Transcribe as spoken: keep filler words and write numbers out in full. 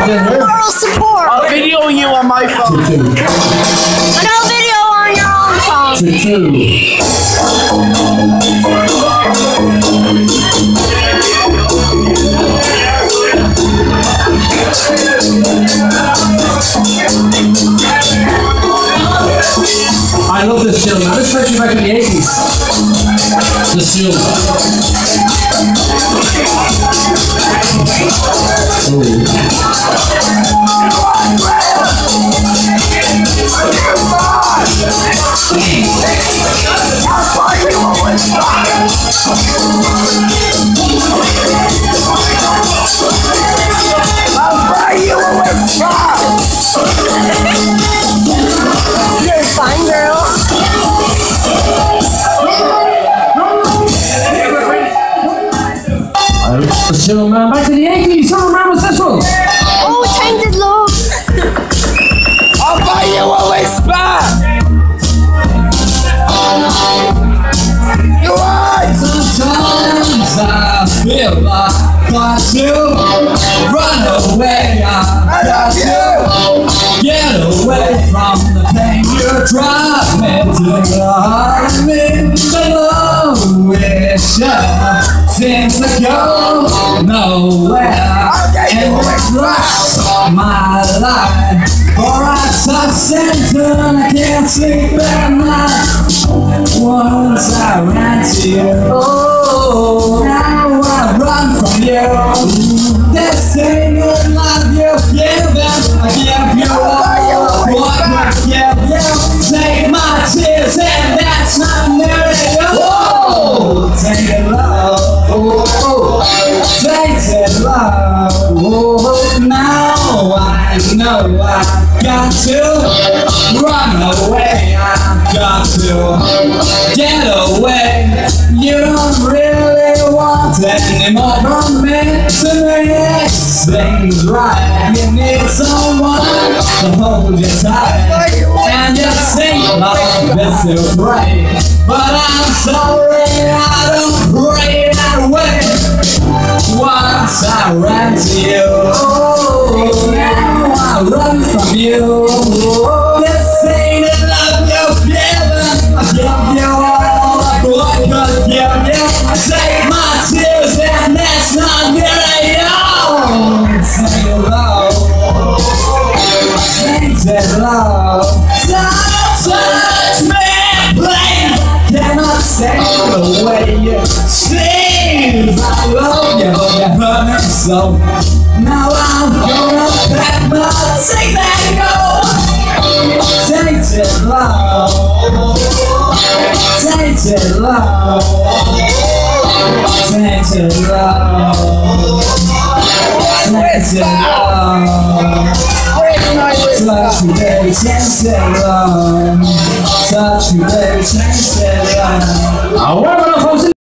Moral support. I'll video you on my phone. Two, two. And I'll video on your own phone. Two, two. I love this tune, man. Especially back in the eighties. This tune. You're fine, girl. This tune, man. Back to the eighties. Who remembers this one? Oh, Tainted Love. I'll buy you a whisper. You are. Sometimes I feel like I to run away. I got to get away from the pain you drive me to the heart of me. The love wish seems to go nowhere, and it's lost my life. For I touch and turn, I can't sleep at night. Once I ran to you, oh, now I run from you. This thing of love you've given, I give you all what I give you. Take my tears and that's not nearly all. Take it love, oh, take it love, oh. Now I know I've got to run away. I've got to get away. You don't really want any more from me to make things right. You need someone to hold you tight and just think love is to pray. But I'm sorry I don't pray that way. Once I ran to you, oh, now I run from you. This ain't the love you've given. I give you all I could give you. Take my tears and that's not nearly all. Take it love, take it love. Don't touch me, please. Cannot take the way you seem. I love you, you hurt me so. Now I'm gonna pack my things and go. Tainted love, tainted love, tainted love, tainted love. Touch me, baby, tainted love. Touch me, baby, tainted love.